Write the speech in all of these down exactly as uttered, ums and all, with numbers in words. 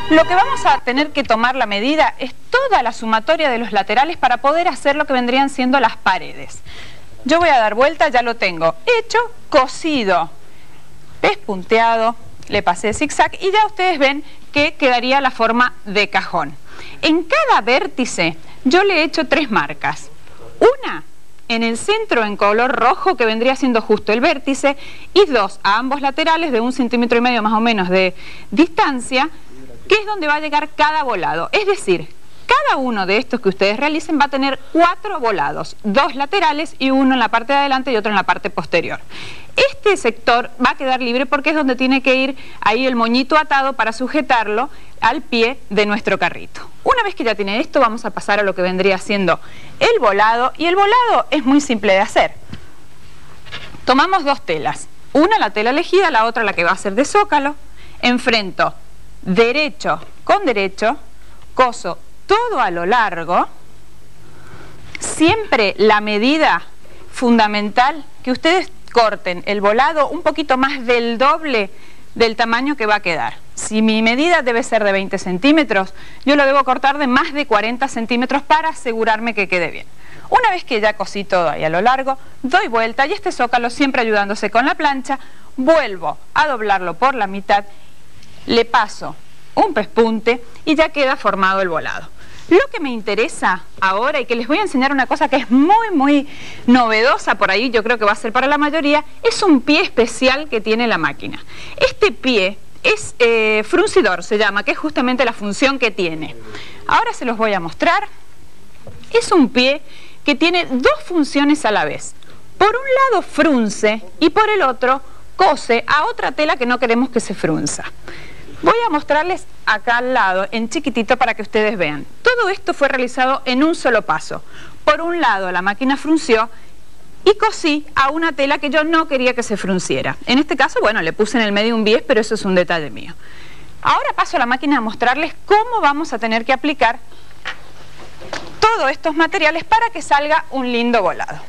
Lo que vamos a tener que tomar la medida es toda la sumatoria de los laterales para poder hacer lo que vendrían siendo las paredes. Yo voy a dar vuelta, ya lo tengo hecho, cosido, pespunteado, le pasé zigzag y ya ustedes ven que quedaría la forma de cajón. En cada vértice yo le he hecho tres marcas. Una en el centro en color rojo, que vendría siendo justo el vértice, y dos a ambos laterales de un centímetro y medio más o menos de distancia, que es donde va a llegar cada volado. Es decir, cada uno de estos que ustedes realicen va a tener cuatro volados, dos laterales y uno en la parte de adelante y otro en la parte posterior. Este sector va a quedar libre porque es donde tiene que ir ahí el moñito atado para sujetarlo al pie de nuestro carrito. Una vez que ya tiene esto, vamos a pasar a lo que vendría siendo el volado, y el volado es muy simple de hacer. Tomamos dos telas, una la tela elegida, la otra la que va a ser de zócalo, enfrento derecho con derecho, coso todo a lo largo, siempre la medida fundamental que ustedes corten el volado un poquito más del doble del tamaño que va a quedar. Si mi medida debe ser de veinte centímetros, yo lo debo cortar de más de cuarenta centímetros para asegurarme que quede bien. Una vez que ya cosí todo ahí a lo largo, doy vuelta y este zócalo, siempre ayudándose con la plancha, vuelvo a doblarlo por la mitad, le paso un pespunte y ya queda formado el volado. Lo que me interesa ahora, y que les voy a enseñar una cosa que es muy muy novedosa por ahí, yo creo que va a ser para la mayoría, es un pie especial que tiene la máquina. Este pie es eh, fruncidor, se llama, que es justamente la función que tiene. Ahora se los voy a mostrar. Es un pie que tiene dos funciones a la vez. Por un lado frunce y por el otro cose a otra tela que no queremos que se frunza. Voy a mostrarles acá al lado, en chiquitito, para que ustedes vean. Todo esto fue realizado en un solo paso. Por un lado la máquina frunció y cosí a una tela que yo no quería que se frunciera. En este caso, bueno, le puse en el medio un bies, pero eso es un detalle mío. Ahora paso a la máquina a mostrarles cómo vamos a tener que aplicar todos estos materiales para que salga un lindo volado.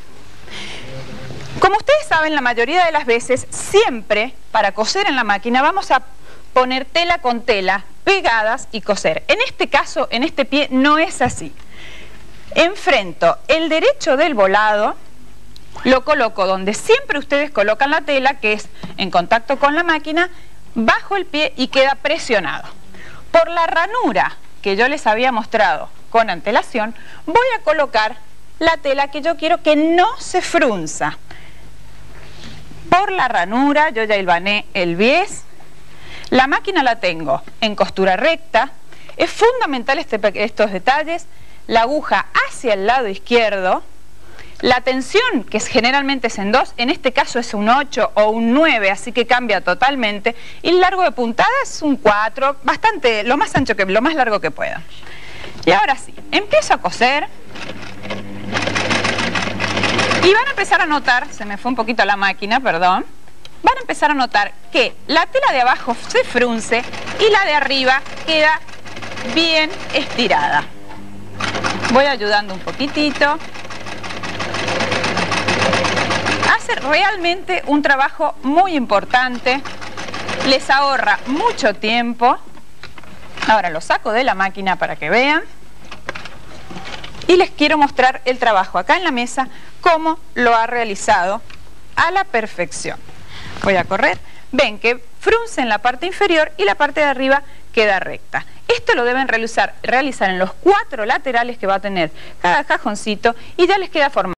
Como ustedes saben, la mayoría de las veces, siempre para coser en la máquina vamos a poner tela con tela pegadas y coser. En este caso, en este pie, no es así. Enfrento el derecho del volado, lo coloco donde siempre ustedes colocan la tela, que es en contacto con la máquina, bajo el pie y queda presionado. Por la ranura que yo les había mostrado con antelación, voy a colocar la tela que yo quiero que no se frunza. Por la ranura yo ya hilvané el bies. La máquina la tengo en costura recta. Es fundamental este, estos detalles. La aguja hacia el lado izquierdo. La tensión, que es, generalmente es en dos, en este caso es un ocho o un nueve, así que cambia totalmente. Y el largo de puntada es un cuatro, bastante, lo más ancho que, lo más largo que pueda. Y ahora sí, empiezo a coser. Y van a empezar a notar, se me fue un poquito la máquina, perdón. Van a empezar a notar que la tela de abajo se frunce y la de arriba queda bien estirada. Voy ayudando un poquitito. Hace realmente un trabajo muy importante, les ahorra mucho tiempo. Ahora lo saco de la máquina para que vean. Y les quiero mostrar el trabajo acá en la mesa, cómo lo ha realizado a la perfección. Voy a correr. Ven que frunce en la parte inferior y la parte de arriba queda recta. Esto lo deben realizar, realizar en los cuatro laterales que va a tener cada cajoncito y ya les queda formado.